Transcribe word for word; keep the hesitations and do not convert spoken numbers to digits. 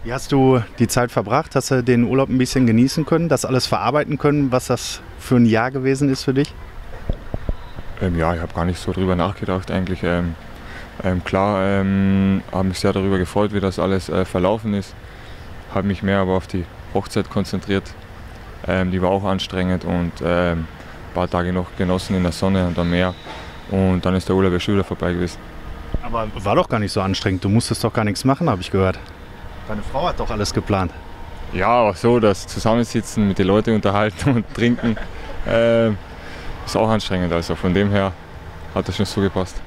Wie hast du die Zeit verbracht? Hast du den Urlaub ein bisschen genießen können, das alles verarbeiten können, was das für ein Jahr gewesen ist für dich? Ähm, ja, ich habe gar nicht so drüber nachgedacht eigentlich. Ähm, ähm, klar, ähm, habe mich sehr darüber gefreut, wie das alles äh, verlaufen ist. Habe mich mehr aber auf die Hochzeit konzentriert. Ähm, die war auch anstrengend und ähm, ein paar Tage noch genossen in der Sonne und am Meer. Und dann ist der Urlaub ja schon wieder vorbei gewesen. Aber war doch gar nicht so anstrengend. Du musstest doch gar nichts machen, habe ich gehört. Deine Frau hat doch alles geplant. Ja, auch so, das Zusammensitzen, mit den Leuten unterhalten und trinken, äh, ist auch anstrengend. Also von dem her hat das schon so gepasst.